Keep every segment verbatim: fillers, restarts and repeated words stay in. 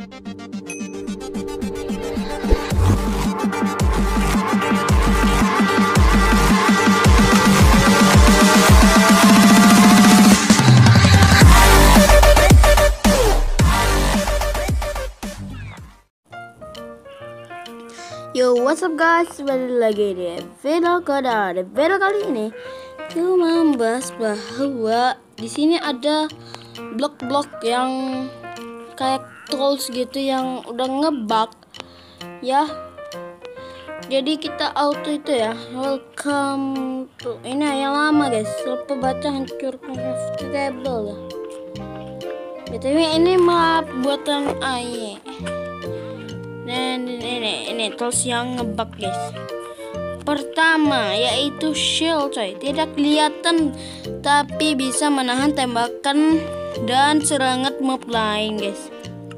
Yo, what's up guys? Balik lagi di video Koda. Di video kali ini kita membahas bahwa di sini ada blok-blok yang kayak tools gitu yang udah ngebug ya. Jadi kita auto itu ya. Welcome to ini yang lama guys. Lupa baca hancurkan crafting table ya. B T W ini map buatan A I. Dan ini ini tools yang ngebug guys. Pertama yaitu shield coy, tidak kelihatan tapi bisa menahan tembakan dan serangan mob lain guys.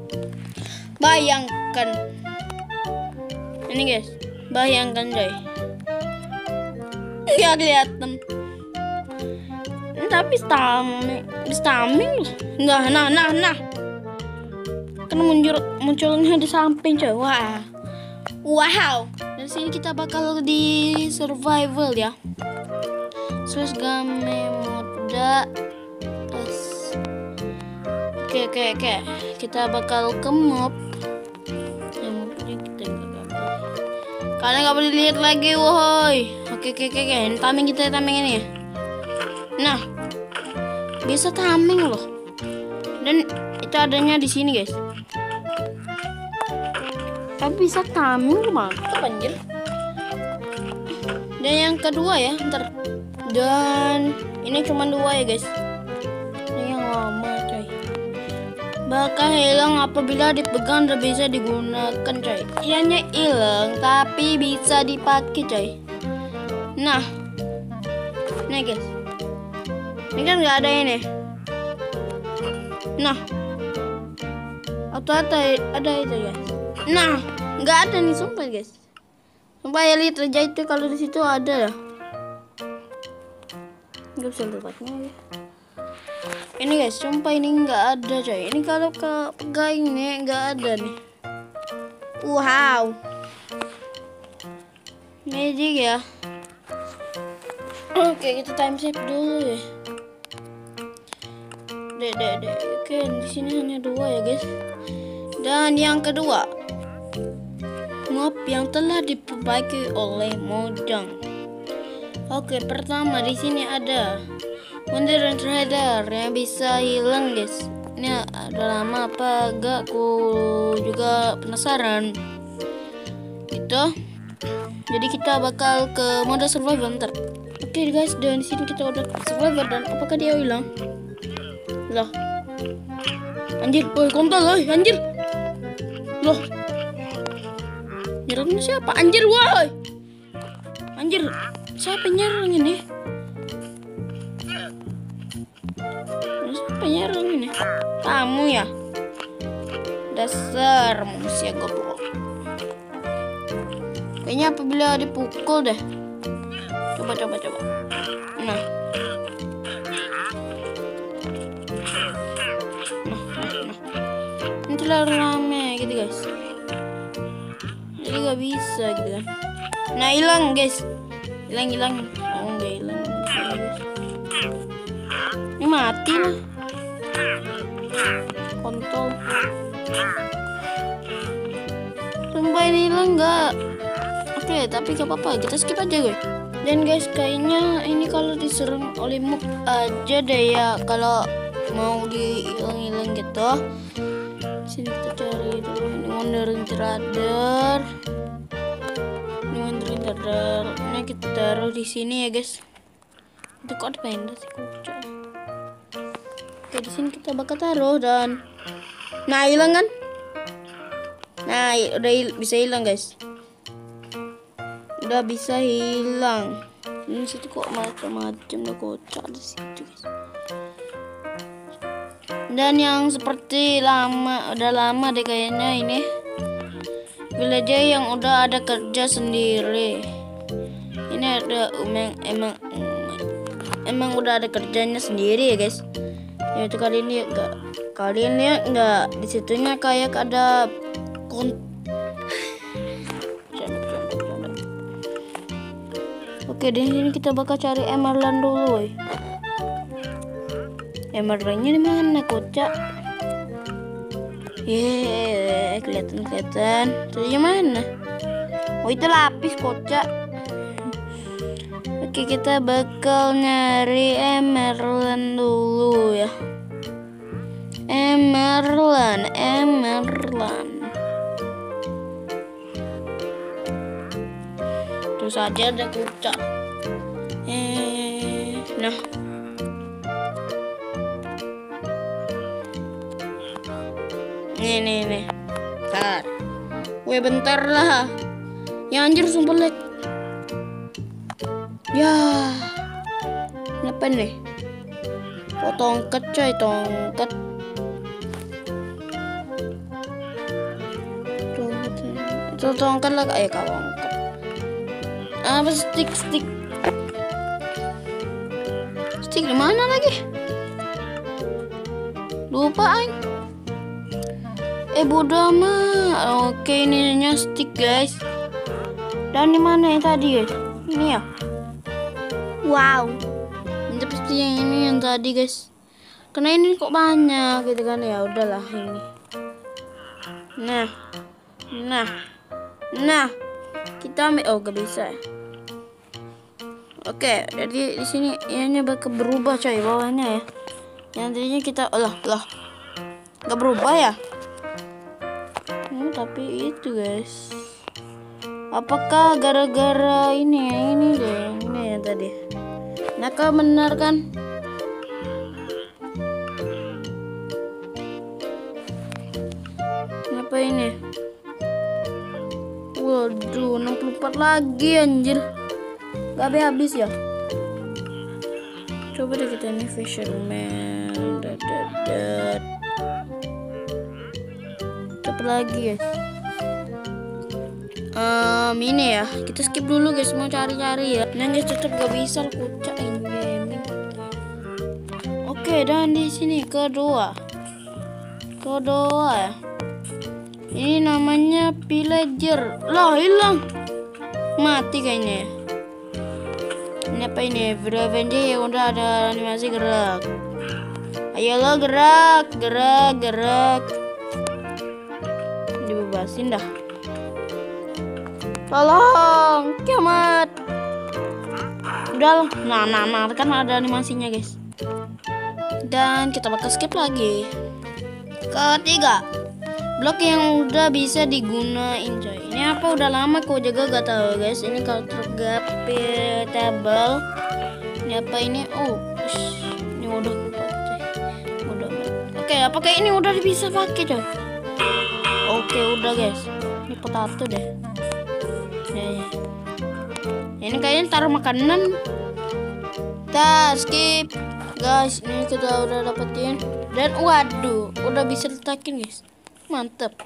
Bayangkan ini guys, bayangkan coy, nggak kelihatan tapi stamina stamina nah nah nah nah kan muncul munculnya di samping coy. Wah, wow. Dari sini kita bakal di survival ya. Terus game mode. Oke oke oke. Kita bakal ke mob. Kalian nggak boleh lihat lagi, woi. Oke oke oke. Ini taming kita taming ini ya. Nah, bisa taming loh. Dan itu adanya di sini guys. Tapi bisa taming mantap anjir. Dan yang kedua ya, ntar. Dan ini cuma dua ya guys. Ini yang lama coy. Bakal hilang apabila dipegang dan bisa digunakan coy. Ianya hilang tapi bisa dipakai coy. Nah, nih guys. Ini kan nggak ada ini. Nah, atau ada ada itu guys. Nah, nggak ada nih sumpah guys. Sumpah ya lihat aja itu kalau di situ ada ya. Nggak bisa tempatnya ya. Ini guys, sumpah ini nggak ada coy. Ini kalau ke pegang ini nggak ada nih. Wow. Magic ya. Oke, kita time save dulu ya. Dek, dek, dek. Oke, di sini hanya dua ya guys. Dan yang kedua, mob yang telah diperbaiki oleh Mojang. Oke, pertama di sini ada Wonder Trader yang bisa hilang guys. Ini ada lama apa enggak? Aku juga penasaran. Gitu. Jadi kita bakal ke mode survival ntar. Oke guys, dan di sini kita udah survival dan apakah dia hilang? Loh. Anjir, boy kontol loh, anjir. Loh. Nyerangnya siapa? Anjir, woi. Anjir, siapa nyerang ini? Siapa nyerang ini? Kamu ya? Dasar manusia goblok. Kayaknya apabila dipukul deh. Coba, coba, coba. Nah. Nah, nah, nah. Ini terlalu rame gitu guys. Jadi gak bisa gitu kan. Nah, hilang guys. Hilang hilang. Oh enggak hilang. Ini mati lah. Kontol. Sumpah ini hilang enggak. Oke, tapi gak apa-apa. Kita skip aja guys. Dan guys, kayaknya ini kalau diserang oleh mob aja deh ya. Kalau mau dihilang-hilang gitu. Sini kita cari dulu. Ini Wonder Trader. Ini Wonder Trader. Ini kita taruh di sini ya guys. Itu kok ada panda sih kocok. Oke, di sini kita bakal taruh dan nah hilang kan? Nah, udah hil bisa hilang guys. Udah bisa hilang. Ini situ kok macam-macam udah kocak di situ guys. Dan yang seperti lama, udah lama deh kayaknya ini villager yang udah ada kerja sendiri. Ini ada emang emang emang udah ada kerjanya sendiri ya guys. Ya itu kali ini agak Kalian lihat nggak? Di situnya kayak ada kon. Oke, di sini kita bakal cari emerald dulu, woy. Emeraldnya di mana, kocak? Yeay, kelihatan kelihatan. Tadi mana? Oh, itu lapis, kocak. Oke, kita bakal nyari emerald dulu ya. Emerald, emerald. Terus saja ada kucak. Eh, nah. Nih, nih, nih. Bentar. Weh, bentar lah. Ya anjir, sumpah lag. Ya. Apa nih? Oh, tongkat coy, tongkat. Tongkat. Itu tongkat lah, eh kalau apa stick stick stick di mana lagi? Lupa aing. Eh bodoh amat. Oke, ini ininya stick guys. Dan di mana yang tadi guys? Ini ya. Wow. Ini pasti yang ini yang tadi guys. Karena ini kok banyak gitu kan ya. Udahlah ini. Nah, nah, nah. Kita ambil. Oh, gak bisa. Oke, jadi di sini ianya bakal berubah coy bawahnya ya. Yang tadinya kita olah lah. Gak berubah ya? Hmm, tapi itu guys. Apakah gara-gara ini ya? Ini deh, ini yang tadi. Nah, kau benar kan? Apa ini? Waduh, enam puluh empat lagi anjir. Gak habis ya. Coba deh kita ini fisherman. Dadat. Coba lagi guys. Um, ini ya. Kita skip dulu guys. Mau cari-cari ya. Nah guys, tetap gak bisa kucak ini gaming. Oke, dan di sini kedua. Kedua ya. Ini namanya villager. Lah, hilang. Mati kayaknya ya. Ini apa ini? Avenger ya udah ada animasi gerak. Ayolah gerak, gerak, gerak. Dibebasin dah. Tolong, kiamat. Udah, nah, nah, nah, kan ada animasinya guys. Dan kita bakal skip lagi. Ketiga, blok yang udah bisa digunain coy. Ini apa udah lama kok jaga gak tahu guys. Ini kalau tergapitable. Ini apa ini? Oh, ini udah pakai. Udah. Oke, apakah ini udah bisa pakai coy? Oke, udah guys. Ini potato deh. Ya, ya. Ini kayaknya taruh makanan. Kita skip guys. Ini kita udah dapetin. Dan waduh, udah bisa letakin guys. Mantap.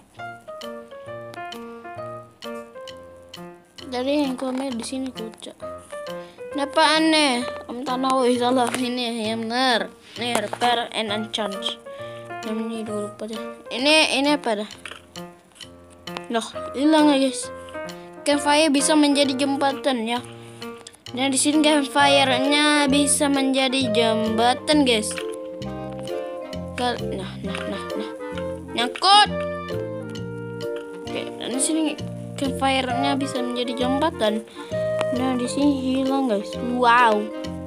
Jadi yang komen di sini kucak. Ini apa aneh? Om tanah woi salah ini yang benar. Nih repair and enchant. Yang ini dulu pada. Ini ini apa dah? Loh, hilang ya guys. Campfire bisa menjadi jembatan ya. Dan di sini campfire-nya bisa menjadi jembatan guys. Nah, nah, nah, nah. Nyangkut. Oke, dan di sini campfire-nya bisa menjadi jembatan. Nah, di sini hilang, guys. Wow.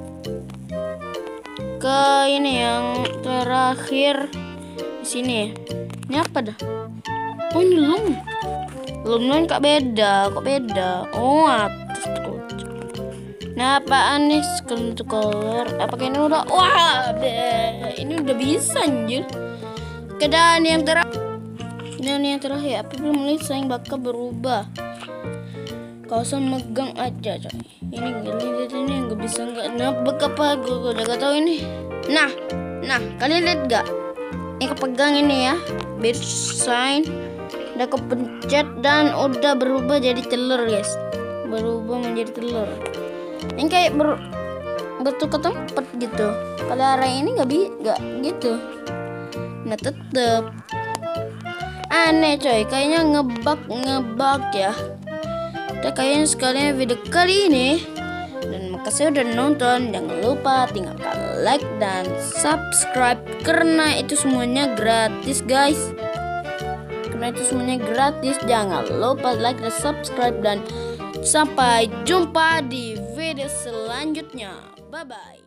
Ke ini yang terakhir di sini. Ini apa dah? Oh, ini lum. Lum kok beda, kok beda. Oh, atas tuh. Nah, apaan nih color? Apakah ini udah? Wah, deh. Ini udah bisa anjir. Kedan yang terakhir. Dan yang terakhir, apa belum lihat sayang bakal berubah. Kau sama megang aja coy. Ini lihat ini nggak bisa nggak nebak apa gue udah gak tahu ini. Nah, nah kalian lihat gak? Ini kepegang ini ya, bed sign. Udah kepencet dan udah berubah jadi telur guys. Berubah menjadi telur. Ini kayak ber betul ke tempat gitu. Kalau arah ini nggak bi nggak gitu. Nah tetep aneh coy, kayaknya ngebug ngebug ya. Udah kayaknya sekalian video kali ini. Dan makasih udah nonton. Jangan lupa tinggalkan like dan subscribe karena itu semuanya gratis guys. Karena itu semuanya gratis. Jangan lupa like dan subscribe dan sampai jumpa di video selanjutnya. Bye bye.